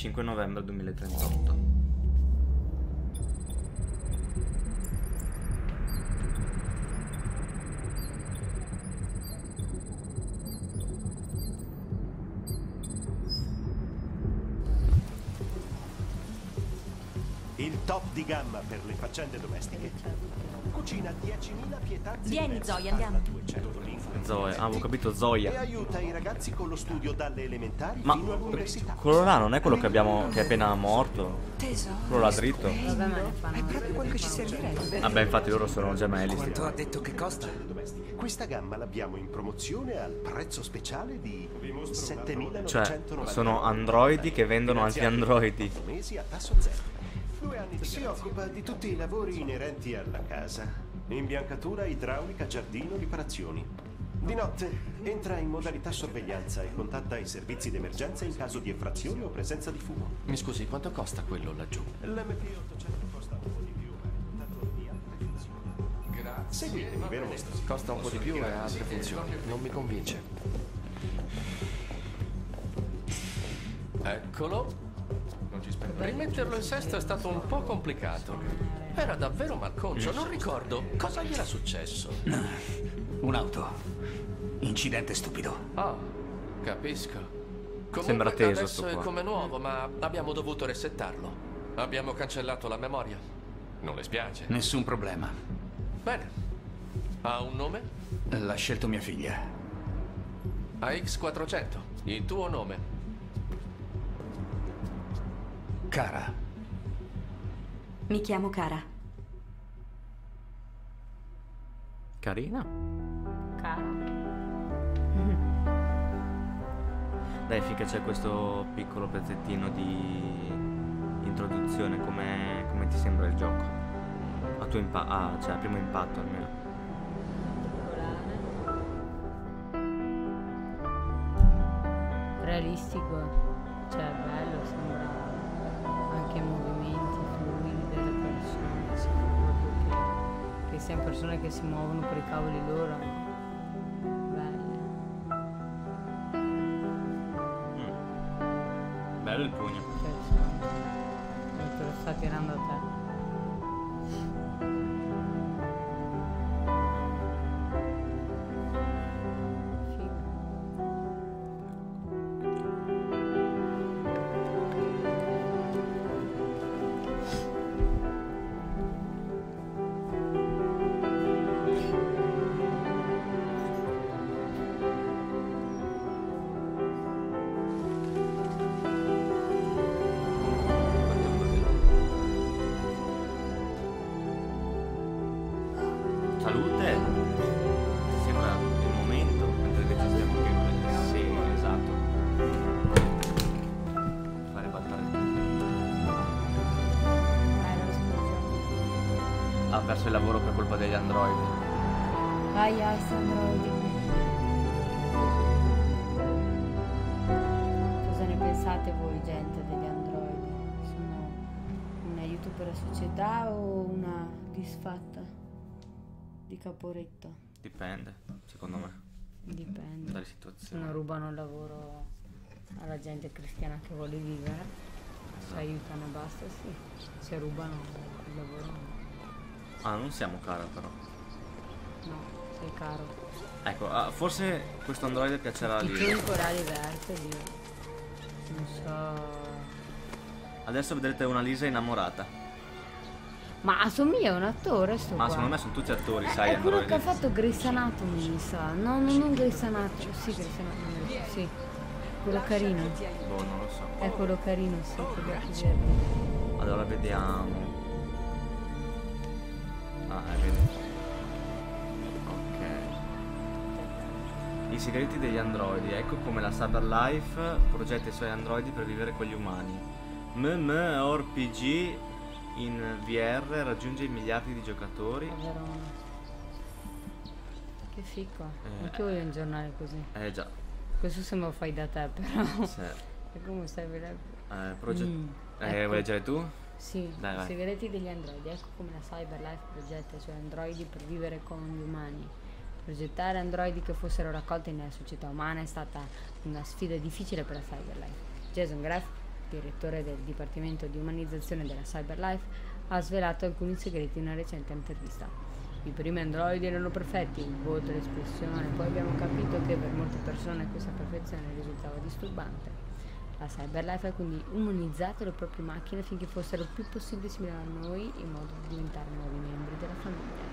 25 novembre 2038. Il top di gamma per le faccende domestiche. Cucina 10.000 pietanze. Vieni, diverse, Zoe, andiamo. parla 200 lingue. Zoe, avevo capito E Zoya. aiuta i ragazzi con lo studio dalle elementari Ma fino all'università. quello là non è quello che abbiamo, che è appena morto? Tesoro. Quello là dritto? Vabbè, ma ne fanno. È proprio quello che ci servirebbe. Vabbè, infatti loro sono gemelli. sti Quanto qua. ha detto che costa? Domestiche. Questa gamma l'abbiamo in promozione al prezzo speciale di 7.990 Cioè, sono androidi che vendono altri androidi. mesi a tasso zero. 2 anni di si occupa di tutti i lavori inerenti alla casa. Imbiancatura, idraulica, giardino, riparazioni. Di notte entra in modalità sorveglianza e contatta i servizi d'emergenza in caso di effrazione o presenza di fumo. Mi scusi, quanto costa quello laggiù? L'MP800 costa un po' di più, ma è dotato di altre funzioni. Grazie. Seguitemi, ve lo mostro. Costa un po' di più e ha altre funzioni. Non mi convince. Eccolo. Rimetterlo in sesto è stato un po' complicato. Era davvero malconcio, non ricordo. Cosa gli era successo? Un'auto. Incidente stupido. Ah, capisco. Comunque, Sembra teso adesso sto è qua. come nuovo, ma abbiamo dovuto resettarlo. Abbiamo cancellato la memoria. Non le spiace? Nessun problema. Bene. Ha un nome? L'ha scelto mia figlia. AX400. Il tuo nome? Cara. Mi chiamo Cara. Carina. Cara. Dai, finché c'è questo piccolo pezzettino di introduzione, come ti sembra il gioco? A tuo cioè, a primo impatto almeno. Realistico, cioè bello, sembra anche i movimenti fluidi delle persone, sembra proprio che siano persone che si muovono per i cavoli loro. Belle. Bello il pugno. Interessante. Come te lo sta tirando a te. Salute. Sembra il momento mentre registriamo che sì, esatto. Fare battere. Ha perso il lavoro per colpa degli androidi. Ai ai, sti androidi. Cosa ne pensate voi, gente, degli androidi? Sono un aiuto per la società o una disfatta di Caporetto? Dipende, secondo me, Dipende. dalle Se situazioni. non rubano il lavoro alla gente cristiana che vuole vivere, se aiutano e basta, sì. Se rubano il lavoro, no. Ah, non siamo cara però. No, sei caro. Ecco, forse questo androide piacerà a Il Lisa. tuo corale verde, Dio. Non so. Adesso vedrete una Lisa innamorata. Ma assomiglia a un attore sto Ma qua. secondo me sono tutti attori, sai, È quello che ha androidi. fatto Grey's Anatomy, mi sa. No, non Grey's Anatomy. Sì, Grey's Anatomy, sì. Quello carino. Boh, non lo so. È quello carino, sì, con gli occhi verdi. Allora vediamo. Ah, vedi. Ok. I segreti degli androidi. Ecco come la Cyberlife progetta i suoi androidi per vivere con gli umani. MMORPG in VR raggiunge i miliardi di giocatori. Verona. Che fico. Anche voglio un giornale così. Già. Questo sembra fai da te, però. Sì. E come stai vedendo? Vuoi leggere tu? Sì, Dai, vai. i segreti degli androidi. Ecco come la Cyberlife progetta, cioè androidi per vivere con gli umani. Progettare androidi che fossero raccolti nella società umana è stata una sfida difficile per la Cyberlife. Jason Graff direttore del Dipartimento di Umanizzazione della Cyberlife, ha svelato alcuni segreti in una recente intervista. I primi androidi erano perfetti, il volto e l'espressione, poi abbiamo capito che per molte persone questa perfezione risultava disturbante. La Cyberlife ha quindi umanizzato le proprie macchine affinché fossero il più possibile simili a noi, in modo da diventare nuovi membri della famiglia.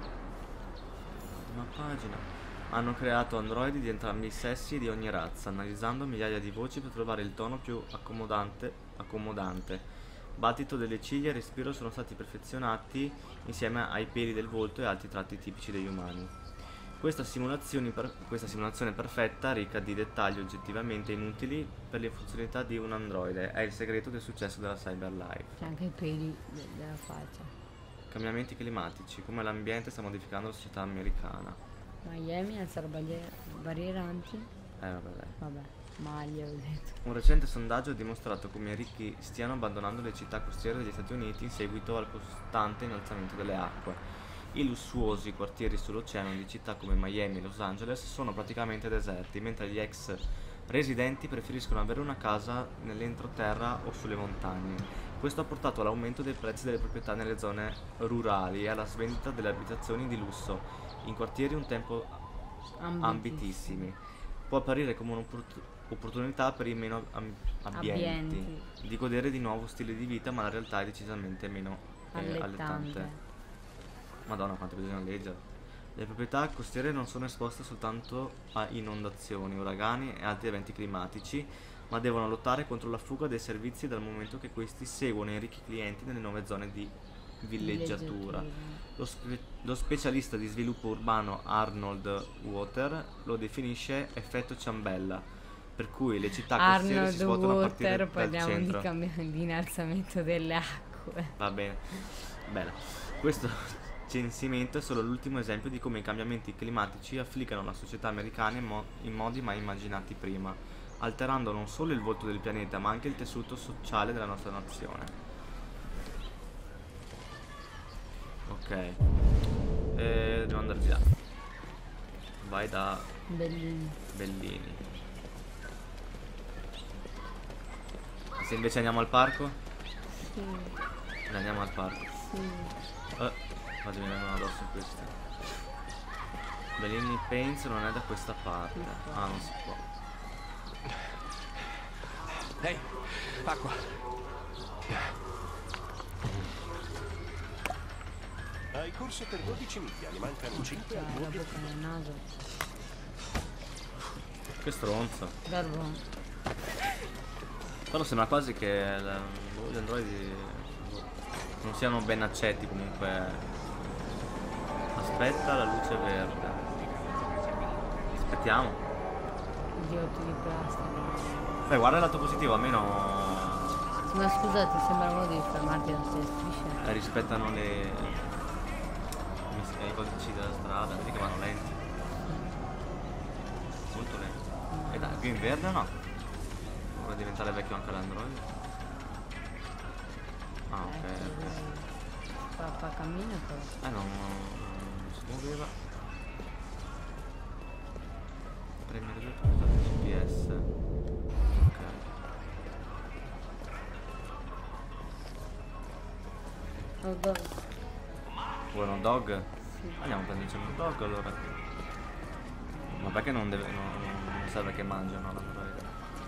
Una pagina. Hanno creato androidi di entrambi i sessi e di ogni razza, analizzando migliaia di voci per trovare il tono più accomodante. Battito delle ciglia e respiro sono stati perfezionati insieme ai peli del volto e altri tratti tipici degli umani. Questa simulazione perfetta, ricca di dettagli oggettivamente inutili per le funzionalità di un androide, è il segreto del successo della Cyberlife. C'è anche i peli della faccia. Cambiamenti climatici, come l'ambiente sta modificando la società americana. Miami alza barriere anti. Vabbè, dai. Vabbè, maglia ho detto. Un recente sondaggio ha dimostrato come i ricchi stiano abbandonando le città costiere degli Stati Uniti in seguito al costante innalzamento delle acque. I lussuosi quartieri sull'oceano di città come Miami e Los Angeles sono praticamente deserti, mentre gli ex residenti preferiscono avere una casa nell'entroterra o sulle montagne. Questo ha portato all'aumento dei prezzi delle proprietà nelle zone rurali e alla svendita delle abitazioni di lusso in quartieri un tempo ambitissimi. Può apparire come un'opportunità per i meno abbienti di godere di nuovo stile di vita, ma la realtà è decisamente meno allettante. Madonna, quanto bisogna leggere. Le proprietà costiere non sono esposte soltanto a inondazioni, uragani e altri eventi climatici, ma devono lottare contro la fuga dei servizi dal momento che questi seguono i ricchi clienti nelle nuove zone di villeggiatura. Lo specialista di sviluppo urbano Arnold Water lo definisce effetto ciambella, per cui le città costiere si svuotano a partire dal centro. Parliamo di innalzamento delle acque. Va bene, bella. Questo censimento è solo l'ultimo esempio di come i cambiamenti climatici affliggano la società americana in modi mai immaginati prima, alterando non solo il volto del pianeta ma anche il tessuto sociale della nostra nazione. Ok, devo andare di là. Vai da Bellini. Se invece andiamo al parco? Sì. Andiamo al parco. Sì. Quasi mi vengono addosso queste. Bellini Paints non è da questa parte. Ah, non si può. Ehi, acqua. Hai corso per 12 miglia, ne mancano 5 al tuo La bocca obiettivo. nel naso. Che stronzo. Garbo. Però sembra quasi che gli androidi non siano ben accetti comunque. Aspetta la luce verde. Aspettiamo. Idioti di plastica. Beh, guarda il lato positivo, almeno Ma scusa, ti sembra modo di fermarti da queste strisce? rispettano i codici della strada, vedi che vanno lenti. Molto lenti. E dai, più in verde o no? Vorrei diventare vecchio anche l'android. Ah, ok. Fa cammino però. Non si muoveva. Premere 2 per usare il GPS. Ok. Oh god. Vuoi un dog? Sì. Andiamo a prenderci un dog allora. Ma perché non serve che mangiano l'android?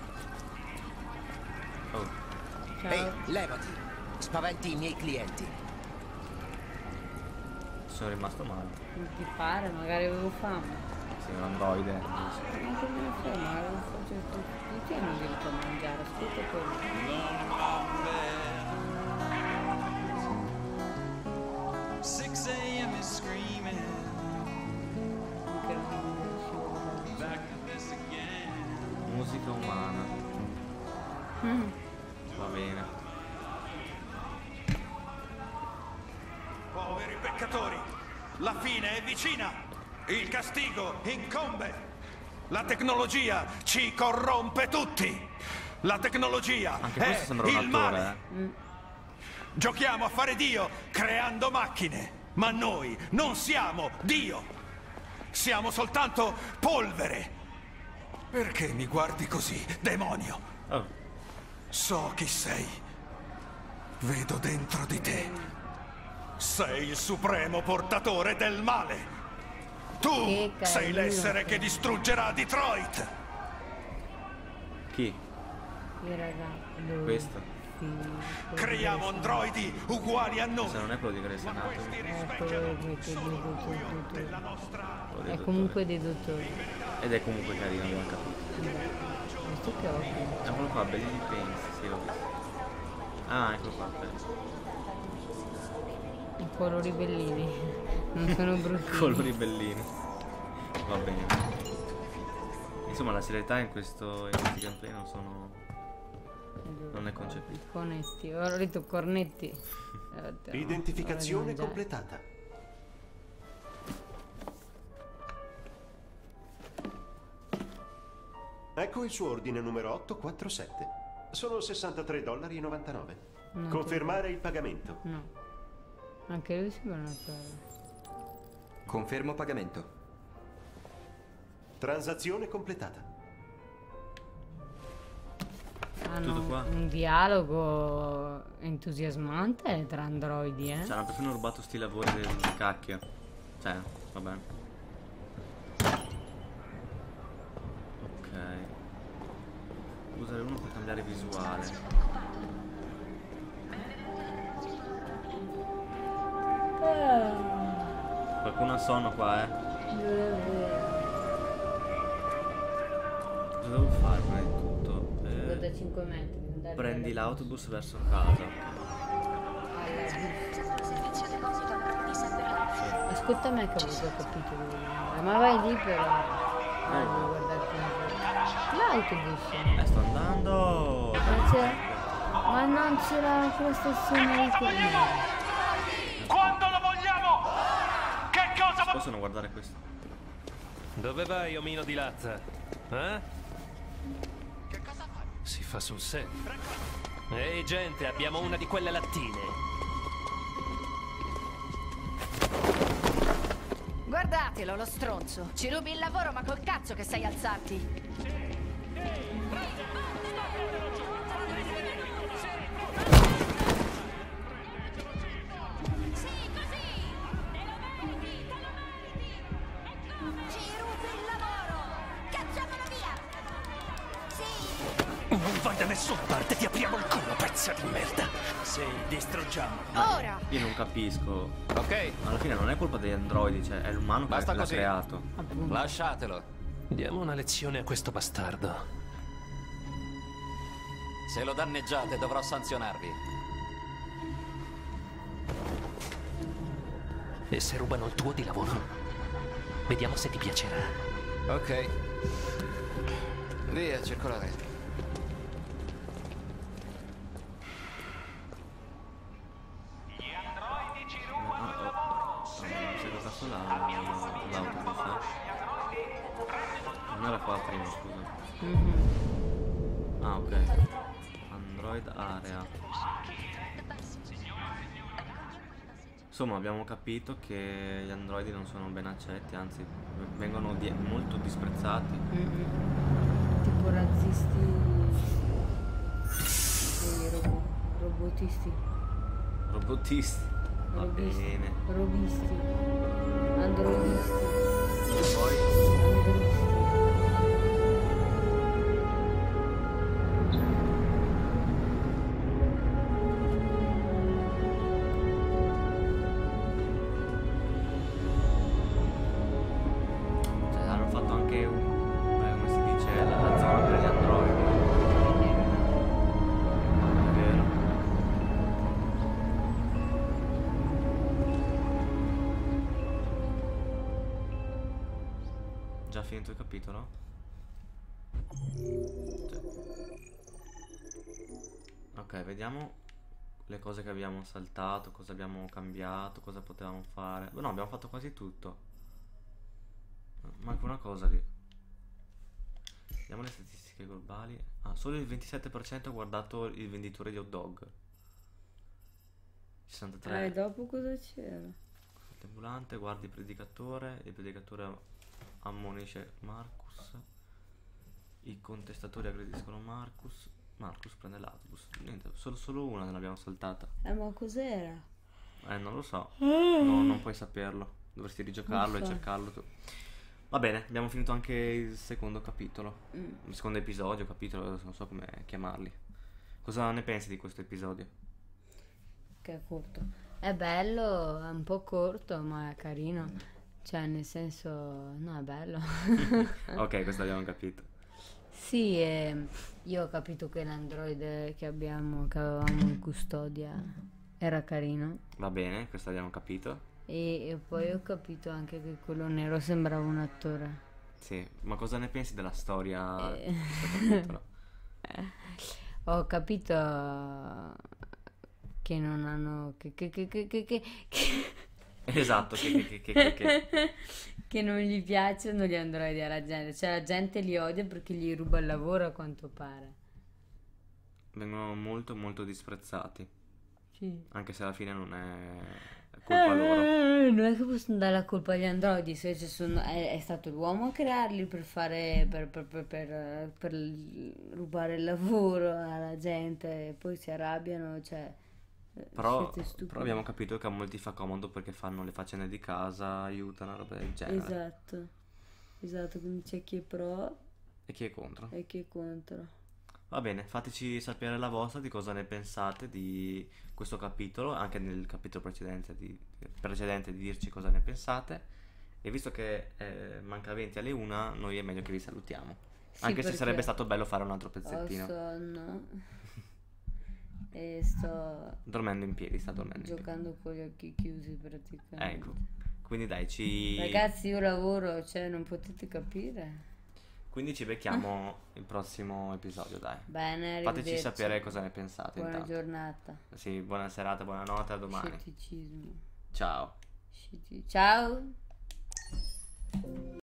Oh, Ciao. Ehi, levati. Spaventi i miei clienti. sono rimasto male. Non ti pare, magari avevo fame. Sei un androide. Ma che me ne frega, magari avevo fame. Non tieni il diritto a mangiare, ascolta quello. 6 a.m. is screaming. Che non riuscivo Back to this again. Musica umana. Va bene. Poveri peccatori, la fine è vicina. Il castigo incombe. La tecnologia ci corrompe tutti. La tecnologia Anche questo è sembra un il attore, male. Giochiamo a fare Dio creando macchine, ma noi non siamo Dio. Siamo soltanto polvere. Perché mi guardi così, demonio? Oh, So chi sei. Vedo dentro di te. Sei il supremo portatore del male. Tu Che sei carino. l'essere che distruggerà Detroit. Chi? Il ragazzo. Questo? Creiamo androidi uguali a Se noi. non è quello di Grey's Anatomy. È comunque dei dottori. Ed è comunque carino, abbiamo capito. Questo che occhio. È quello qua, Belli Pensi, sì, l'ho visto. Ah, eccolo qua, aspetta. I colori bellini. Non sono brutti. Colori bellini. Va bene. Insomma, la serietà in questi gameplay non è concepita. Cornetti. Ho detto cornetti. Identificazione completata. Ecco il suo ordine numero 847. Sono $63,99. No, Confermare il pagamento. No. Anche lui sembra una cosa. Confermo pagamento. Transazione completata. Tutto qua. Un dialogo entusiasmante tra androidi, Ci hanno perfino rubato sti lavori del cacchio. Cioè, va bene. Ok. Usare uno per cambiare visuale. Qualcuno ha sonno qua, Cosa devo fare prima di tutto? Da 5 metri. andare Prendi dalla- l'autobus verso casa. Ascolta me che avevo già capito dove devo andare. Ma vai lì però. Ah, devo guardarti un po'. L'autobus. Sto andando. Ma c'è. Ma non c'era quella stazione lì che. Quando lo vogliamo? Che cosa Posso non guardare questo? Dove vai, omino di Lazza? Eh? Che cosa fai? Si fa sul serio. Ehi, gente, abbiamo una di quelle lattine. Guardatelo, lo stronzo. Ci rubi il lavoro, ma col cazzo che sai alzarti. Non vai da nessuna parte, ti apriamo il culo, pezzo di merda. Sì, distruggiamo. Ora! Io non capisco. Ok, Alla fine non è colpa degli androidi, cioè è l'umano che Basta l'ha così. creato. lasciatelo. Diamo una lezione a questo bastardo. Se lo danneggiate dovrò sanzionarvi. E se rubano il tuo di lavoro? Vediamo se ti piacerà. Ok. Via, circolare. Si è passato l'autobus, Non era qua prima, scusa. Ah, ok. Android area. Insomma, abbiamo capito che gli androidi non sono ben accetti, anzi vengono molto disprezzati. Tipo razzisti. Robotisti. Robotisti. Va Robisti. bene. Robisti. Androidisti. E poi Andristi. cioè, hanno fatto anche come si dice, la zona per gli androidi. È vero. Già finito il capitolo? Cioè. Ok, vediamo le cose che abbiamo saltato, cosa abbiamo cambiato, cosa potevamo fare. No, abbiamo fatto quasi tutto. Manca una cosa lì. Vediamo le statistiche globali. Ah, solo il 27% ha guardato il venditore di hot dog. 63. Dopo cosa c'era? Ambulante, guardi il predicatore ammonisce Marcus, i contestatori aggrediscono Marcus, Marcus prende l'autobus. Niente, solo una ne l'abbiamo saltata. Ma cos'era? Non lo so. No, non puoi saperlo. Dovresti rigiocarlo e Uffa. cercarlo tu. Va bene, abbiamo finito anche il secondo capitolo. Il secondo episodio, capitolo, adesso non so come chiamarli. Cosa ne pensi di questo episodio? Che è corto. È bello, è un po' corto, ma è carino. Cioè, nel senso, no, è bello. Ok, questo abbiamo capito. Sì, io ho capito che l'androide che avevamo in custodia era carino. Va bene, questo abbiamo capito. E poi ho capito anche che quello nero sembrava un attore. Sì, ma cosa ne pensi della storia di questo capitolo? Ho capito che non hanno Esatto, che. che non gli piacciono gli androidi alla gente. Cioè la gente li odia perché gli ruba il lavoro, a quanto pare. Vengono molto molto disprezzati. Sì. Anche se alla fine non è colpa loro. Non è che possono dare la colpa agli androidi, se è stato l'uomo a crearli per fare per rubare il lavoro alla gente e poi si arrabbiano, cioè Però siete stupidi. abbiamo capito che a molti fa comodo perché fanno le faccende di casa, aiutano, roba del genere. Esatto, quindi c'è chi è pro E chi è contro? e chi è contro. Va bene, fateci sapere la vostra di cosa ne pensate di questo capitolo, anche nel capitolo precedente di dirci cosa ne pensate. E visto che manca 20 alle 1, noi è meglio che vi salutiamo. Sì, Anche se perché sarebbe stato bello fare un altro pezzettino. Ho sonno e sto Dormendo in piedi, sta dormendo in piedi. giocando con gli occhi chiusi praticamente. Ecco, quindi dai, Ragazzi, io lavoro, cioè non potete capire. quindi ci becchiamo il prossimo episodio, dai. Bene, Fateci arrivederci. sapere cosa ne pensate Buona intanto. giornata. Sì, buona serata, buonanotte, a domani. Scetticismo. Ciao. Ciao.